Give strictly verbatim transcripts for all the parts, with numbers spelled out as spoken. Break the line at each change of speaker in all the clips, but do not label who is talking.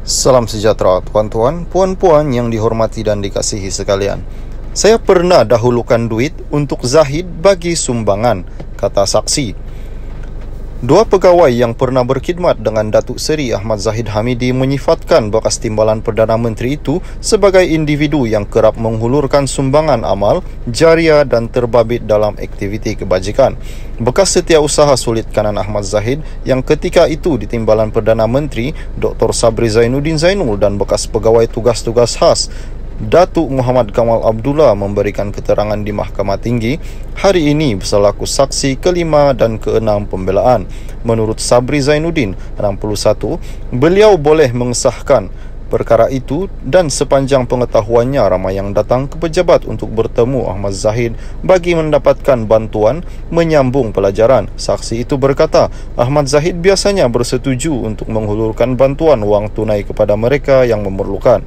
Salam sejahtera tuan-tuan, puan-puan yang dihormati dan dikasihi sekalian. Saya pernah dahulukan duit untuk Zahid bagi sumbangan, kata saksi. Dua pegawai yang pernah berkhidmat dengan Datuk Seri Ahmad Zahid Hamidi menyifatkan bekas timbalan Perdana Menteri itu sebagai individu yang kerap menghulurkan sumbangan amal, jariah dan terbabit dalam aktiviti kebajikan. Bekas setiausaha sulit kanan Ahmad Zahid yang ketika itu di Timbalan Perdana Menteri Doktor Sabri Zainuddin Zainul dan bekas pegawai tugas-tugas khas Datuk Muhammad Kamal Abdullah memberikan keterangan di Mahkamah Tinggi hari ini berselaku saksi kelima dan keenam pembelaan. Menurut Sabri Zainuddin, enam puluh satu, beliau boleh mengesahkan perkara itu dan sepanjang pengetahuannya ramai yang datang ke pejabat untuk bertemu Ahmad Zahid bagi mendapatkan bantuan menyambung pelajaran. Saksi itu berkata, Ahmad Zahid biasanya bersetuju untuk menghulurkan bantuan wang tunai kepada mereka yang memerlukan.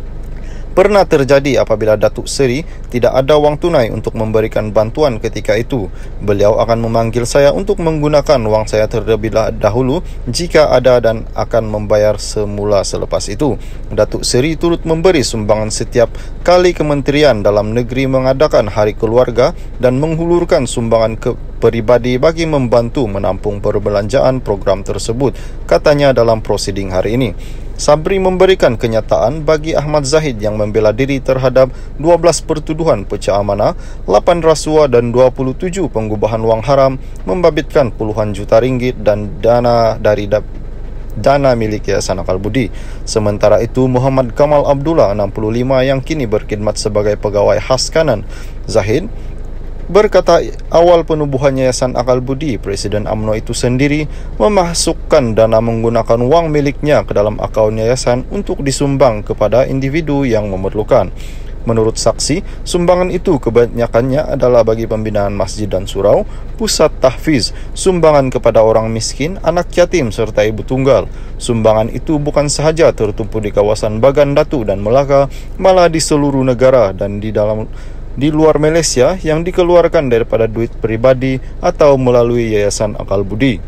Pernah terjadi apabila Datuk Seri tidak ada wang tunai untuk memberikan bantuan ketika itu. Beliau akan memanggil saya untuk menggunakan wang saya terlebih dahulu jika ada dan akan membayar semula selepas itu. Datuk Seri turut memberi sumbangan setiap kali Kementerian Dalam Negeri mengadakan Hari Keluarga dan menghulurkan sumbangan ke peribadi bagi membantu menampung perbelanjaan program tersebut, katanya dalam prosiding hari ini. Sabri memberikan kenyataan bagi Ahmad Zahid yang membela diri terhadap dua belas pertuduhan pecah amanah, lapan rasuah dan dua puluh tujuh pengubahan wang haram membabitkan puluhan juta ringgit dan dana dari da dana milik Yayasan Akal Budi. Sementara itu, Muhammad Kamal Abdullah, enam puluh lima, yang kini berkhidmat sebagai pegawai khas kanan Zahid, berkata awal penubuhan Yayasan Akal Budi, Presiden U M N O itu sendiri memasukkan dana menggunakan wang miliknya ke dalam akaun yayasan untuk disumbang kepada individu yang memerlukan. Menurut saksi, sumbangan itu kebanyakannya adalah bagi pembinaan masjid dan surau, pusat tahfiz, sumbangan kepada orang miskin, anak yatim serta ibu tunggal. Sumbangan itu bukan sahaja tertumpu di kawasan Bagan Datu dan Melaka, malah di seluruh negara dan di dalam di luar Malaysia yang dikeluarkan daripada duit pribadi atau melalui Yayasan Akal Budi.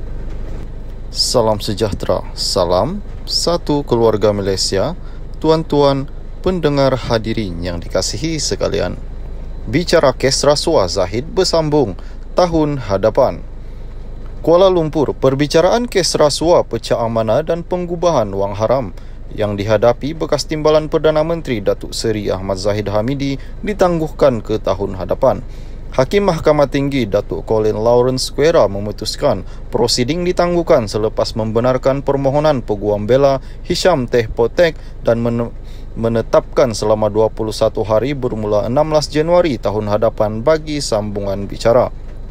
Salam sejahtera, salam satu keluarga Malaysia, tuan-tuan pendengar hadirin yang dikasihi sekalian. Bicara kes rasuah Zahid bersambung tahun hadapan. Kuala Lumpur, perbicaraan kes rasuah pecah amanah dan pengubahan wang haram yang dihadapi bekas timbalan Perdana Menteri Datuk Seri Ahmad Zahid Hamidi ditangguhkan ke tahun hadapan. Hakim Mahkamah Tinggi Datuk Colin Lawrence Squera memutuskan prosiding ditangguhkan selepas membenarkan permohonan peguam bela Hisham Teh Potek dan men menetapkan selama dua puluh satu hari bermula enam belas Januari tahun hadapan bagi sambungan bicara.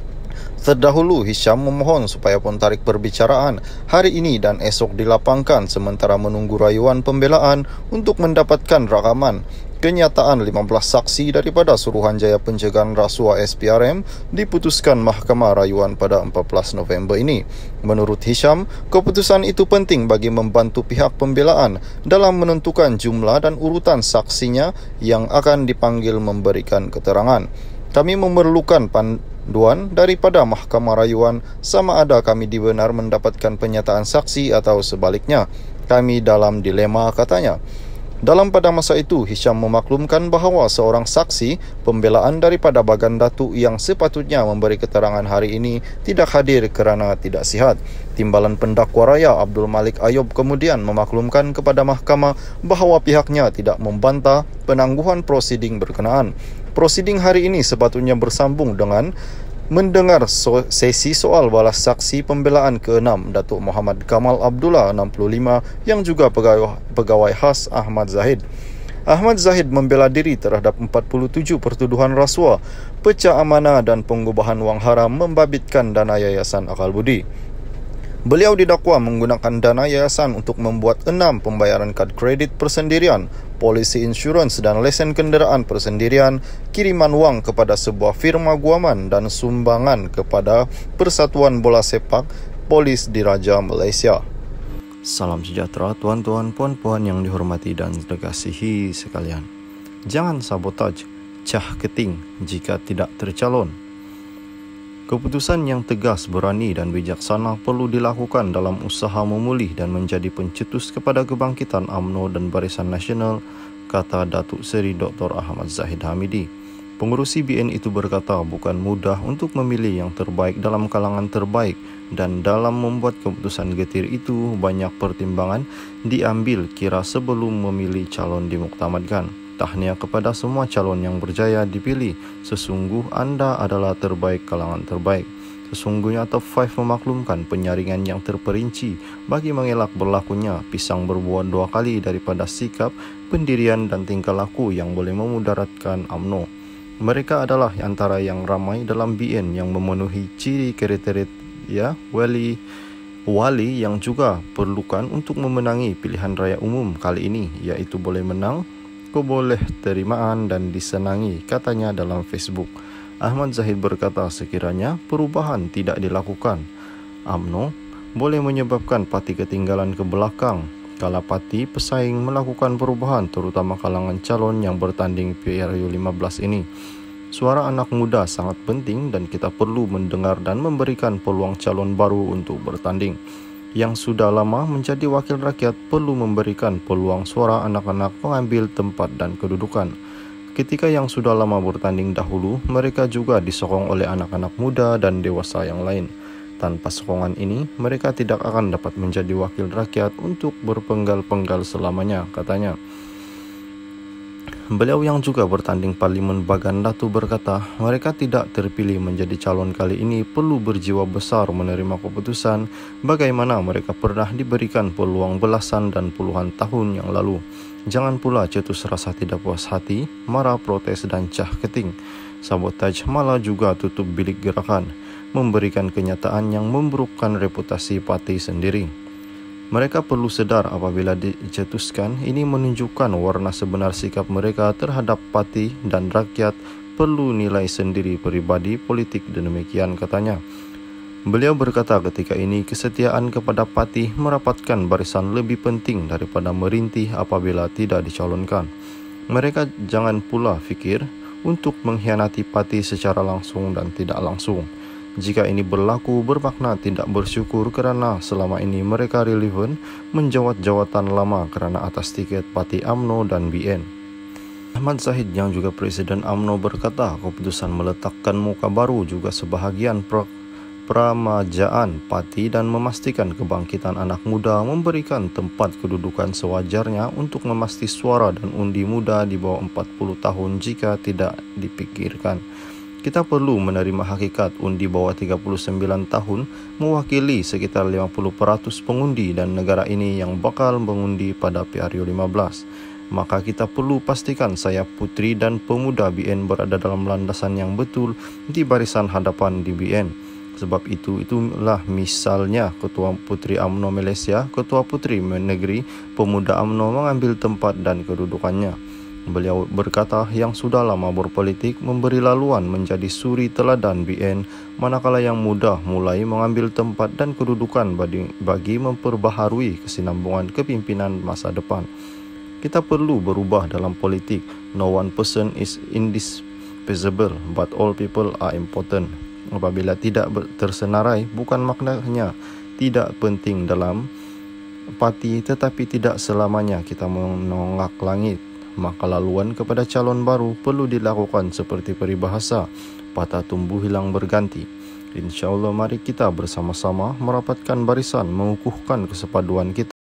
Terdahulu, Hisham memohon supaya pentarik perbicaraan hari ini dan esok dilapangkan sementara menunggu rayuan pembelaan untuk mendapatkan rakaman kenyataan lima belas saksi daripada Suruhanjaya Pencegahan Rasuah S P R M diputuskan Mahkamah Rayuan pada empat belas November ini. Menurut Hisham, keputusan itu penting bagi membantu pihak pembelaan dalam menentukan jumlah dan urutan saksinya yang akan dipanggil memberikan keterangan. Kami memerlukan panduan daripada Mahkamah Rayuan sama ada kami dibenar mendapatkan penyataan saksi atau sebaliknya. Kami dalam dilema, katanya. Dalam pada masa itu, Hisham memaklumkan bahawa seorang saksi pembelaan daripada Bagan Datu yang sepatutnya memberi keterangan hari ini tidak hadir kerana tidak sihat. Timbalan Pendakwa Raya Abdul Malik Ayub kemudian memaklumkan kepada mahkamah bahawa pihaknya tidak membantah penangguhan prosiding berkenaan. Prosiding hari ini sepatutnya bersambung dengan mendengar so sesi soal balas saksi pembelaan keenam Datuk Muhammad Kamal Abdullah, enam puluh lima, yang juga pegawai, pegawai khas Ahmad Zahid. Ahmad Zahid membela diri terhadap empat puluh tujuh pertuduhan rasuah, pecah amanah dan pengubahan wang haram membabitkan dana Yayasan Akal Budi. Beliau didakwa menggunakan dana yayasan untuk membuat enam pembayaran kad kredit persendirian, polisi insurans dan lesen kenderaan persendirian, kiriman wang kepada sebuah firma guaman dan sumbangan kepada Persatuan Bola Sepak Polis Diraja Malaysia. Salam sejahtera tuan-tuan puan-puan yang dihormati dan dikasihi sekalian. Jangan sabotaj cah keting jika tidak tercalon. Keputusan yang tegas, berani dan bijaksana perlu dilakukan dalam usaha memulih dan menjadi pencetus kepada kebangkitan U M N O dan Barisan Nasional, kata Datuk Seri Doktor Ahmad Zahid Hamidi. Pengurusi B N itu berkata bukan mudah untuk memilih yang terbaik dalam kalangan terbaik dan dalam membuat keputusan getir itu banyak pertimbangan diambil kira sebelum memilih calon dimuktamadkan. Tahniah kepada semua calon yang berjaya dipilih. Sesungguh anda adalah terbaik kalangan terbaik. Sesungguhnya top lima memaklumkan penyaringan yang terperinci bagi mengelak berlakunya pisang berbuah dua kali daripada sikap, pendirian dan tingkah laku yang boleh memudaratkan U M N O. Mereka adalah antara yang ramai dalam B N yang memenuhi ciri kriteria wali wali yang juga perlukan untuk memenangi pilihan raya umum kali ini, iaitu boleh menang, keboleh terimaan dan disenangi, katanya dalam Facebook. Ahmad Zahid berkata sekiranya perubahan tidak dilakukan, U M N O boleh menyebabkan parti ketinggalan ke belakang kala parti pesaing melakukan perubahan, terutama kalangan calon yang bertanding P R U lima belas ini. Suara anak muda sangat penting dan kita perlu mendengar dan memberikan peluang calon baru untuk bertanding. Yang sudah lama menjadi wakil rakyat perlu memberikan peluang suara anak-anak mengambil tempat dan kedudukan. Ketika yang sudah lama bertanding dahulu, mereka juga disokong oleh anak-anak muda dan dewasa yang lain. Tanpa sokongan ini, mereka tidak akan dapat menjadi wakil rakyat untuk berpenggal-penggal selamanya, katanya. Beliau yang juga bertanding Parlimen Bagan Datu berkata, mereka tidak terpilih menjadi calon kali ini perlu berjiwa besar menerima keputusan bagaimana mereka pernah diberikan peluang belasan dan puluhan tahun yang lalu. Jangan pula cetus rasa tidak puas hati, marah, protes dan cah keting. Sabotaj malah juga tutup bilik gerakan, memberikan kenyataan yang memburukkan reputasi parti sendiri. Mereka perlu sedar apabila dicetuskan, ini menunjukkan warna sebenar sikap mereka terhadap parti dan rakyat perlu nilai sendiri pribadi politik dan demikian, katanya. Beliau berkata ketika ini kesetiaan kepada parti merapatkan barisan lebih penting daripada merintih apabila tidak dicalonkan. Mereka jangan pula fikir untuk mengkhianati parti secara langsung dan tidak langsung. Jika ini berlaku, bermakna tidak bersyukur kerana selama ini mereka relevan menjawat jawatan lama kerana atas tiket parti U M N O dan B N. Ahmad Zahid yang juga Presiden U M N O berkata keputusan meletakkan muka baru juga sebahagian pra pramajaan parti dan memastikan kebangkitan anak muda memberikan tempat kedudukan sewajarnya untuk memasti suara dan undi muda di bawah empat puluh tahun jika tidak dipikirkan. Kita perlu menerima hakikat undi bawah tiga puluh sembilan tahun mewakili sekitar lima puluh peratus pengundi dan negara ini yang bakal mengundi pada P R U lima belas. Maka kita perlu pastikan sayap putri dan pemuda B N berada dalam landasan yang betul di barisan hadapan di B N. Sebab itu, itulah misalnya Ketua Putri U M N O Malaysia, Ketua Putri Negeri Pemuda U M N O mengambil tempat dan kedudukannya. Beliau berkata yang sudah lama berpolitik memberi laluan menjadi suri teladan B N, manakala yang muda mulai mengambil tempat dan kedudukan bagi, bagi memperbaharui kesinambungan kepimpinan masa depan. Kita perlu berubah dalam politik. No one person is indispensable, but all people are important. Apabila tidak tersenarai, bukan maknanya tidak penting dalam parti, tetapi tidak selamanya kita menolak langit. Maka laluan kepada calon baru perlu dilakukan seperti peribahasa, patah tumbuh hilang berganti. InsyaAllah mari kita bersama-sama merapatkan barisan, mengukuhkan kesepaduan kita.